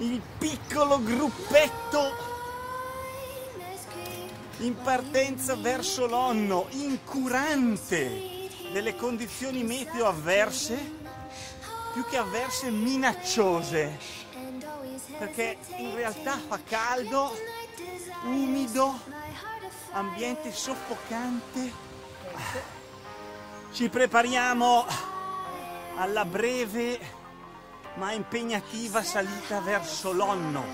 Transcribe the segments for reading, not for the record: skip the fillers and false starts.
il piccolo gruppetto in partenza verso l'Onno, incurante delle condizioni meteo avverse, più che avverse, minacciose, perché in realtà fa caldo, umido, ambiente soffocante. Ci prepariamo alla breve ma impegnativa salita verso l'Onno.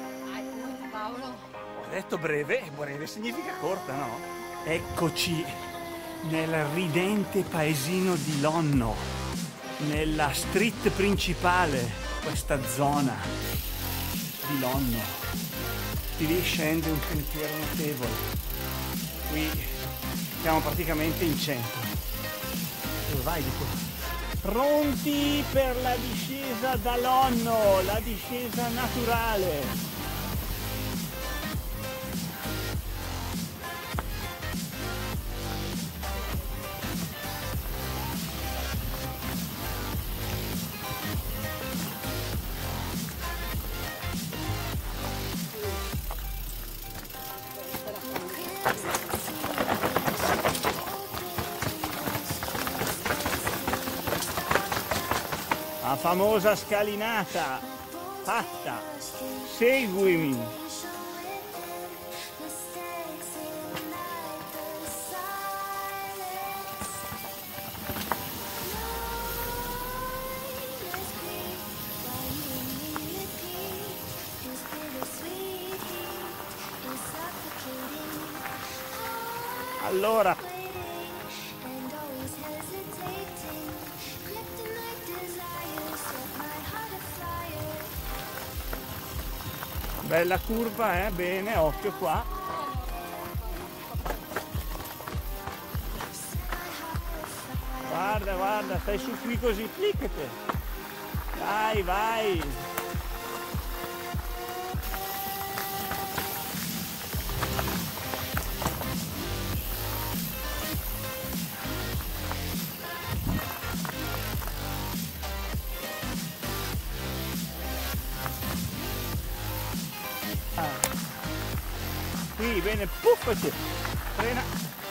Ho detto breve, breve significa corta, no? Eccoci nel ridente paesino di Lonno, nella street principale, questa zona di Lonno. Di lì scende un sentiero notevole. Qui siamo praticamente in centro. Dove vai di qua? Pronti per la discesa da Lonno, la discesa naturale. La famosa scalinata fatta, seguimi. Allora, bella curva, bene, occhio qua. Guarda, guarda, stai su qui così, cliccate. Vai, vai. Qui, bene, puffati, frena.